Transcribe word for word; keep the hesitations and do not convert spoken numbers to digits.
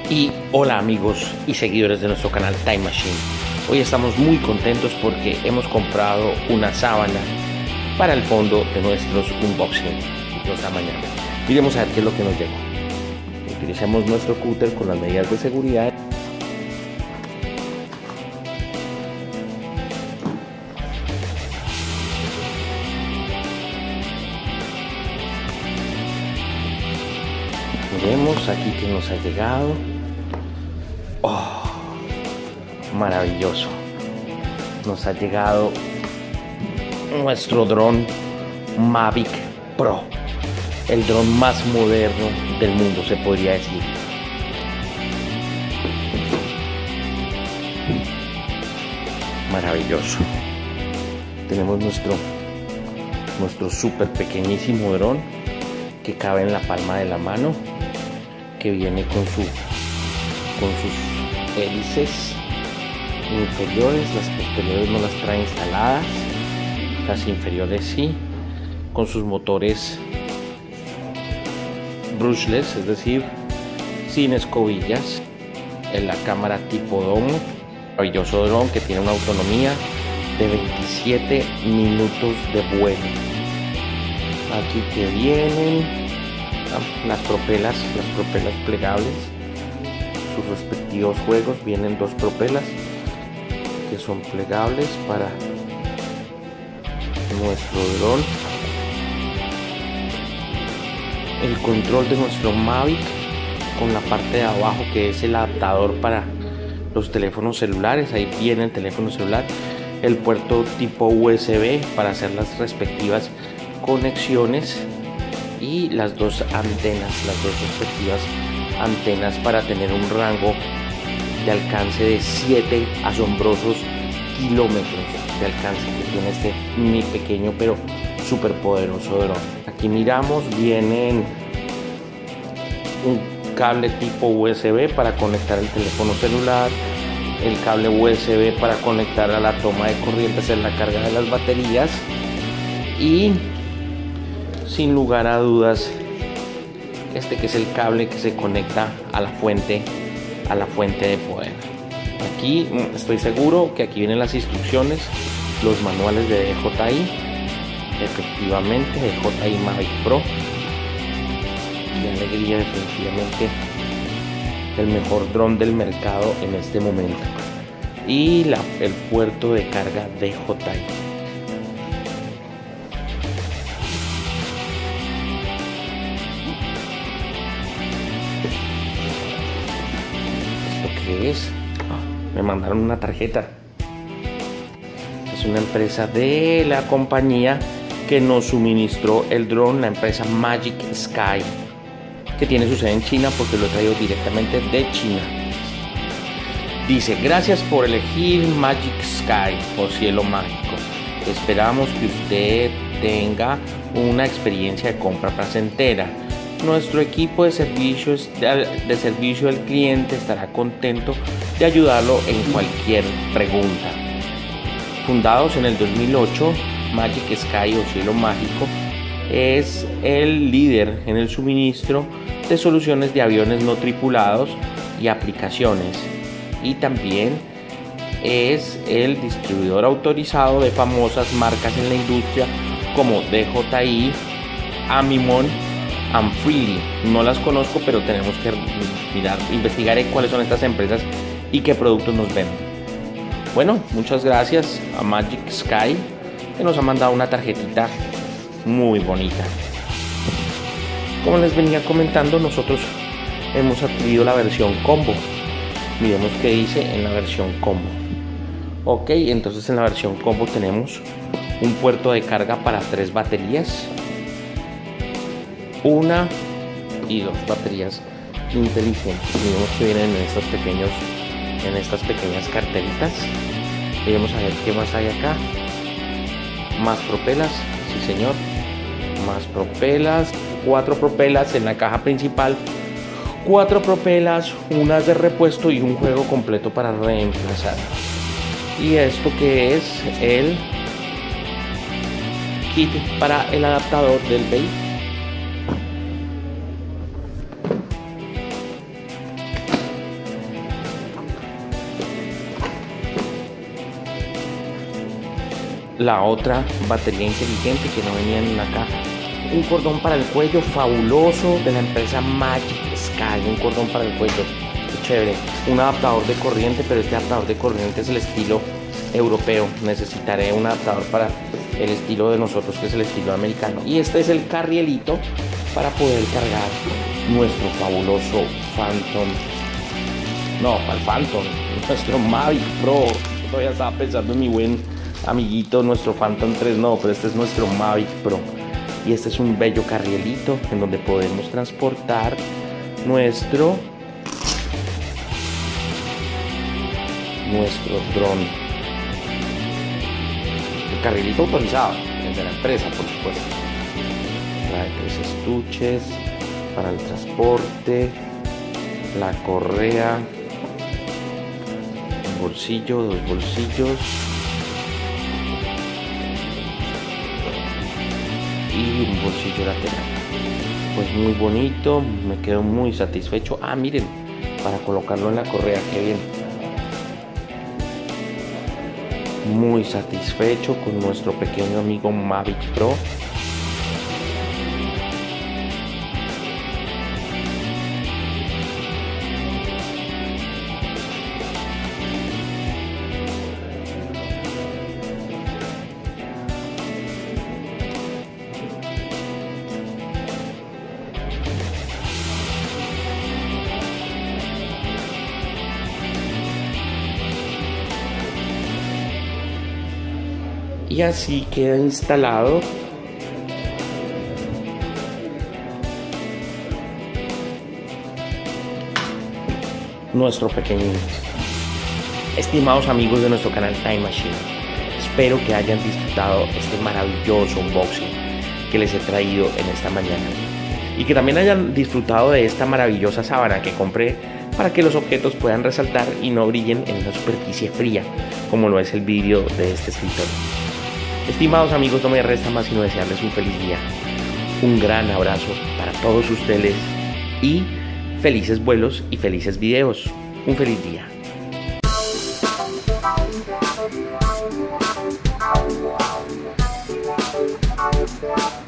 Y hola amigos y seguidores de nuestro canal Time Machine. Hoy estamos muy contentos porque hemos comprado una sábana para el fondo de nuestros unboxing de esta mañana. Miremos a ver qué es lo que nos llegó. Utilicemos nuestro cúter con las medidas de seguridad. Miremos aquí que nos ha llegado. Oh, maravilloso. Nos ha llegado nuestro dron Mavic Pro, el dron más moderno del mundo, se podría decir. Maravilloso. Tenemos nuestro nuestro súper pequeñísimo dron que cabe en la palma de la mano, que viene con su con sus hélices inferiores. Las posteriores no las trae instaladas, las inferiores sí, con sus motores brushless, es decir, sin escobillas, en la cámara tipo domo. Maravilloso dron que tiene una autonomía de veintisiete minutos de vuelo. Aquí que vienen las propelas, las propelas plegables, sus respectivos juegos. Vienen dos propelas que son plegables para nuestro dron. El control de nuestro Mavic con la parte de abajo, que es el adaptador para los teléfonos celulares. Ahí viene el teléfono celular, el puerto tipo U S B para hacer las respectivas conexiones, y las dos antenas, las dos respectivas antenas para tener un rango de alcance de siete asombrosos kilómetros de alcance que tiene este mi pequeño pero súper poderoso dron. Aquí miramos, vienen un cable tipo U S B para conectar el teléfono celular, el cable U S B para conectar a la toma de corriente, hacer la carga de las baterías, y sin lugar a dudas este que es el cable que se conecta a la fuente a la fuente de poder. Aquí estoy seguro que aquí vienen las instrucciones, los manuales de D J I. Efectivamente, D J I Mavic Pro, qué alegría, definitivamente el mejor dron del mercado en este momento. Y la, el puerto de carga D J I. ¿Qué es? Oh, me mandaron una tarjeta. Es una empresa de la compañía que nos suministró el dron, la empresa Magic Sky, que tiene su sede en China porque lo he traído directamente de China. Dice: gracias por elegir Magic Sky o cielo mágico. Esperamos que usted tenga una experiencia de compra placentera. Nuestro equipo de servicio, de servicio al cliente estará contento de ayudarlo en cualquier pregunta. Fundados en el dos mil ocho, Magic Sky o cielo mágico es el líder en el suministro de soluciones de aviones no tripulados y aplicaciones, y también es el distribuidor autorizado de famosas marcas en la industria como D J I, Amimon, Amfreely. No las conozco, pero tenemos que mirar, investigar cuáles son estas empresas y qué productos nos venden. Bueno, muchas gracias a Magic Sky, que nos ha mandado una tarjetita muy bonita. Como les venía comentando, nosotros hemos adquirido la versión combo. Miremos qué dice en la versión combo. Ok, entonces en la versión combo tenemos un puerto de carga para tres baterías, una y dos baterías inteligentes. Miremos que vienen en estos pequeños en estas pequeñas carteritas. Y vamos a ver qué más hay acá. Más propelas, sí señor, más propelas, cuatro propelas en la caja principal, cuatro propelas, unas de repuesto y un juego completo para reemplazar. Y esto que es el kit para el adaptador del vehículo. la otra batería inteligente que no venía en una caja. Un cordón para el cuello fabuloso de la empresa Magic Sky, un cordón para el cuello, qué chévere. Un adaptador de corriente, pero este adaptador de corriente es el estilo europeo. Necesitaré un adaptador para el estilo de nosotros, que es el estilo americano. Y este es el carrielito para poder cargar nuestro fabuloso Phantom. No, para el Phantom, nuestro Mavic Pro. Todavía estaba pensando en mi buen amiguito, nuestro Phantom tres, no, pero este es nuestro Mavic Pro. Y este es un bello carrielito en donde podemos transportar nuestro nuestro dron. El carrilito autorizado, el de la empresa, por supuesto. Trae tres estuches para el transporte, la correa, un bolsillo, dos bolsillos y un bolsillo lateral. Pues muy bonito, me quedo muy satisfecho. Ah, miren, para colocarlo en la correa, qué bien. Muy satisfecho con nuestro pequeño amigo Mavic Pro. Y así queda instalado nuestro pequeñín. Estimados amigos de nuestro canal Time Machine, espero que hayan disfrutado este maravilloso unboxing que les he traído en esta mañana, y que también hayan disfrutado de esta maravillosa sábana que compré para que los objetos puedan resaltar y no brillen en una superficie fría, como lo es el vídeo de este escritorio. Estimados amigos, no me resta más sino desearles un feliz día, un gran abrazo para todos ustedes y felices vuelos y felices videos. Un feliz día.